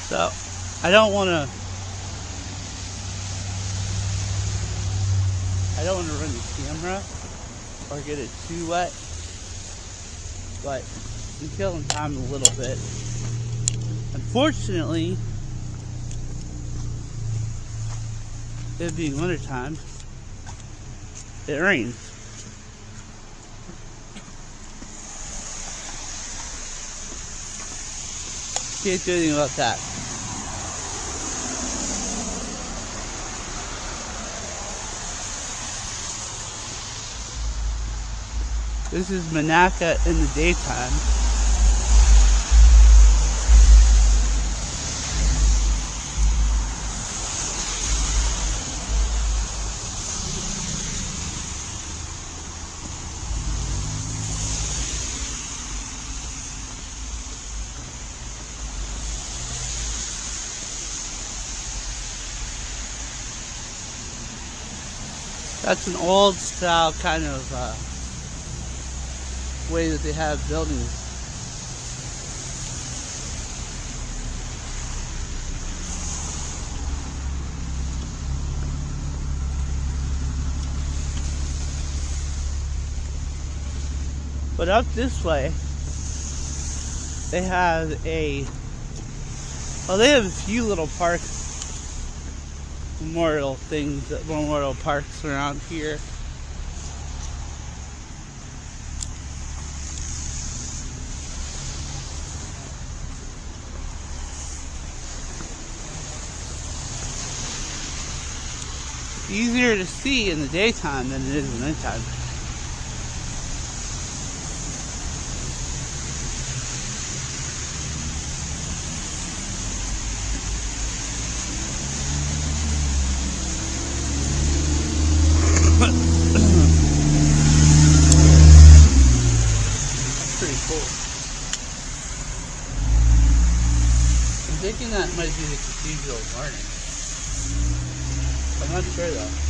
So, I don't want to run the camera or get it too wet, but I'm killing time a little bit. Unfortunately, it being wintertime, it rains. Can't do anything about that. This is Monaca in the daytime. That's an old style kind of way that they have buildings. But up this way, they have a few little parks, memorial parks around here. Easier to see in the daytime than it is in the nighttime. That's pretty cool. I'm thinking that might be the Cathedral of Learning. I'm not sure though.